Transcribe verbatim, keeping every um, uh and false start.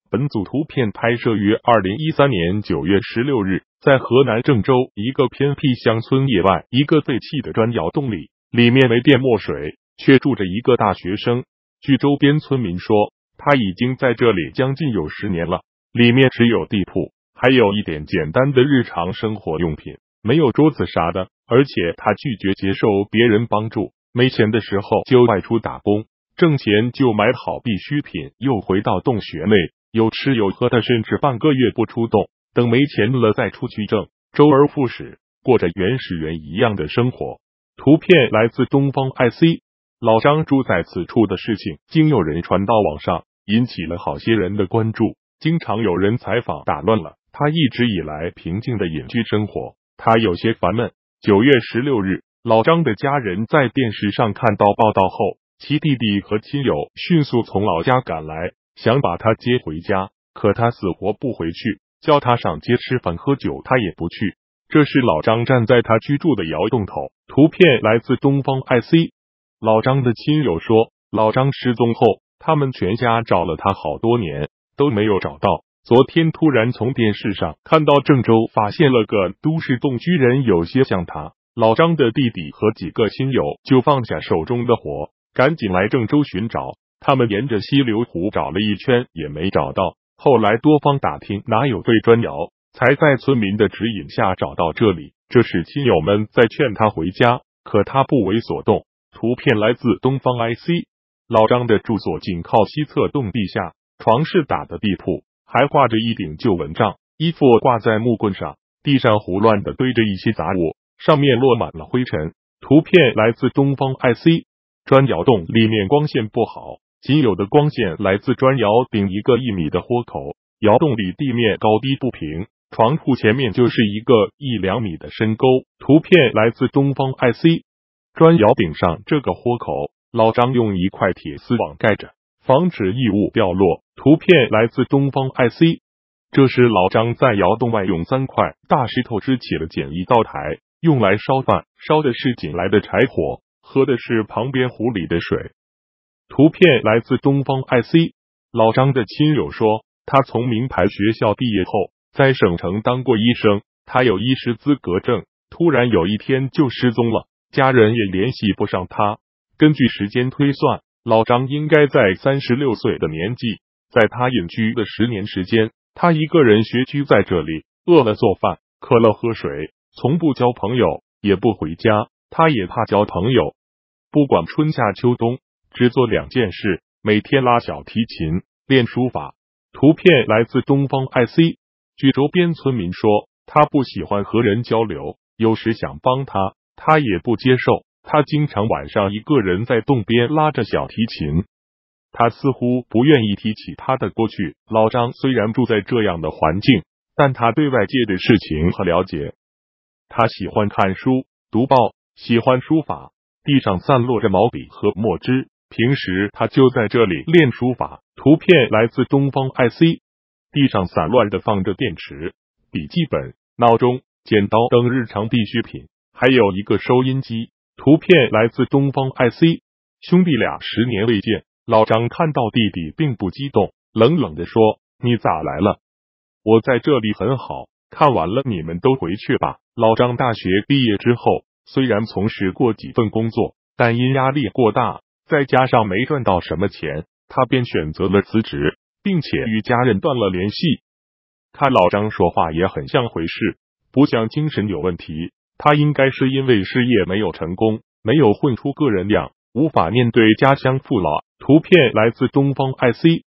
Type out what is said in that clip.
本组图片拍摄于二零一三年九月十六日，在河南郑州一个偏僻乡村野外一个废弃的砖窑洞里，里面没电没水，却住着一个大学生。据周边村民说，他已经在这里将近有十年了。里面只有地铺，还有一点简单的日常生活用品，没有桌子啥的。而且他拒绝接受别人帮助，没钱的时候就外出打工，挣钱就买好必需品，又回到洞穴内，有吃有喝的，甚至半个月不出洞，等没钱了再出去挣，周而复始，过着原始人一样的生活。图片来自东方 I C。 老张住在此处的事情经有人传到网上，引起了好些人的关注，经常有人采访打乱了他一直以来平静的隐居生活，他有些烦闷。九月十六日，老张的家人在电视上看到报道后，其弟弟和亲友迅速从老家赶来，想把他接回家，可他死活不回去，叫他上街吃饭喝酒，他也不去。这是老张站在他居住的窑洞口。图片来自东方 I C。 老张的亲友说，老张失踪后，他们全家找了他好多年，都没有找到。昨天突然从电视上看到郑州发现了个都市洞，居然有些像他。老张的弟弟和几个亲友就放下手中的活，赶紧来郑州寻找。他们沿着溪流湖找了一圈也没找到，后来多方打听哪有废砖窑，才在村民的指引下找到这里。这时亲友们在劝他回家，可他不为所动。图片来自东方 I C。 老张的住所紧靠西侧洞壁下，床是打的地铺，还挂着一顶旧蚊帐，衣服挂在木棍上，地上胡乱的堆着一些杂物，上面落满了灰尘。图片来自东方 I C。 砖窑洞里面光线不好，仅有的光线来自砖窑顶一个一米的豁口，窑洞里地面高低不平，床铺前面就是一个一两米的深沟。图片来自东方 I C。 砖窑顶上这个豁口，老张用一块铁丝网盖着，防止异物掉落。图片来自东方 I C。 这时老张在窑洞外用三块大石头支起了简易灶台，用来烧饭，烧的是捡来的柴火，喝的是旁边湖里的水。图片来自东方 I C。 老张的亲友说，他从名牌学校毕业后，在省城当过医生，他有医师资格证，突然有一天就失踪了，家人也联系不上他。根据时间推算，老张应该在三十六岁的年纪。在他隐居的十年时间，他一个人学居在这里，饿了做饭，渴了喝水，从不交朋友，也不回家。他也怕交朋友，不管春夏秋冬，只做两件事：每天拉小提琴，练书法。图片来自东方 I C。 据周边村民说，他不喜欢和人交流，有时想帮他，他也不接受。他经常晚上一个人在洞边拉着小提琴，他似乎不愿意提起他的过去。老张虽然住在这样的环境，但他对外界的事情很了解。他喜欢看书、读报，喜欢书法，地上散落着毛笔和墨汁，平时他就在这里练书法。图片来自东方 I C。 地上散乱的放着电池、笔记本、闹钟、剪刀等日常必需品，还有一个收音机。图片来自东方 I C。 兄弟俩十年未见，老张看到弟弟并不激动，冷冷地说，你咋来了？我在这里很好，看完了你们都回去吧。老张大学毕业之后，虽然从事过几份工作，但因压力过大，再加上没赚到什么钱，他便选择了辞职，并且与家人断了联系。看老张说话也很像回事，不像精神有问题。他应该是因为事业没有成功，没有混出个人样，无法面对家乡父老。图片来自东方 I C。